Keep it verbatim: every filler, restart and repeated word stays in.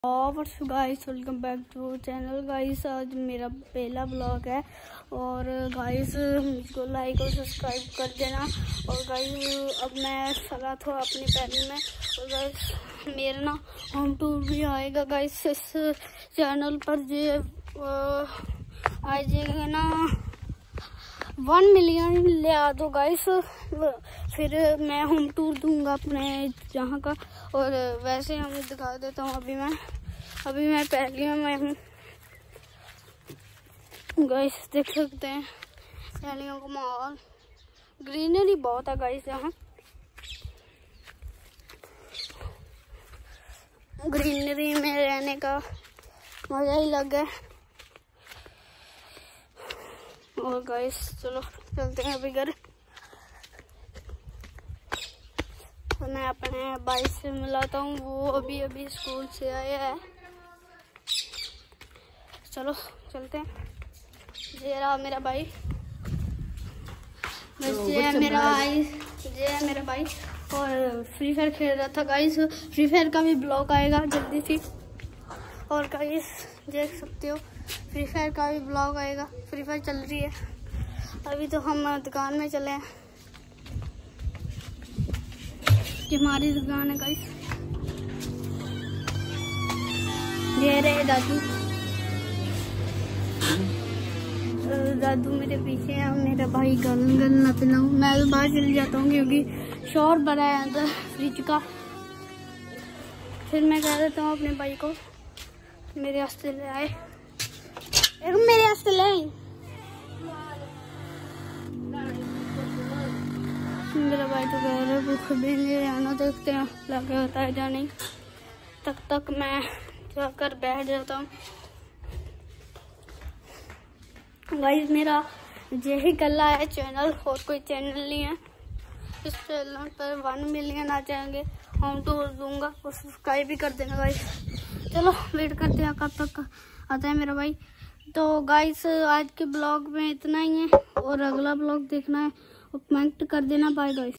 What's guys, welcome back to channel guys. आज मेरा पहला ब्लॉग है और गाइस मुझको लाइक और सब्सक्राइब कर देना। और गाइस अब मैं चला था अपनी पैदल में और गाइस मेरा ना होम टूर भी आएगा गाइस इस चैनल पर। जे आ जाएगा ना वन मिलियन ले आ दो गाइस, फिर मैं होम टूर दूंगा अपने जहाँ का। और वैसे हम दिखा देता हूँ, अभी मैं अभी मैं पहले में हूँ गाइस, देख सकते हैं पहलियों का माहौल। ग्रीनरी बहुत है गाइस यहाँ, ग्रीनरी में रहने का मजा ही अलग है। और गाइस चलो चलते हैं अभी घर। तो मैं अपने भाई से मिलाता हूँ, वो अभी अभी स्कूल से आया है। चलो चलते हैं। ये रहा मेरा भाई, ये है मेरा भाई, ये है मेरा भाई और फ्री फायर खेल रहा था गाइस। फ्री फायर का भी ब्लॉग आएगा जल्दी से। और गाइस देख सकते हो फ्री फायर का भी ब्लॉग आएगा। फ्री फायर चल रही है अभी। तो हम दुकान में चले हैं, ये हमारी दुकान है गाइस। ये रहे दादू, दादू मेरे पीछे है। मेरा भाई गल गल ना पिलाऊं, मैं तो बाहर चली जाता हूँ क्योंकि शोर बड़ा है अंदर फ्रिज का। फिर मैं कह देता हूँ अपने भाई को मेरे वास्ते ले आए, मेरे वास्ते ले आए। मेरा भाई तो कह रहा है भूख भी नहीं आना, देखते हैं लगे होता है या नहीं। तब तक मैं जाकर बैठ जाता हूँ गाइस। मेरा यही कला है चैनल, और कोई चैनल नहीं है। इस चैनल पर वन मिलियन आ जाएंगे, होम टूर दूंगा, और सब्सक्राइब भी कर देना गाइस। चलो वेट करते हैं कब तक आता है मेरा भाई। तो गाइस आज के ब्लॉग में इतना ही है, और अगला ब्लॉग देखना है और कमेंट कर देना। Bye guys.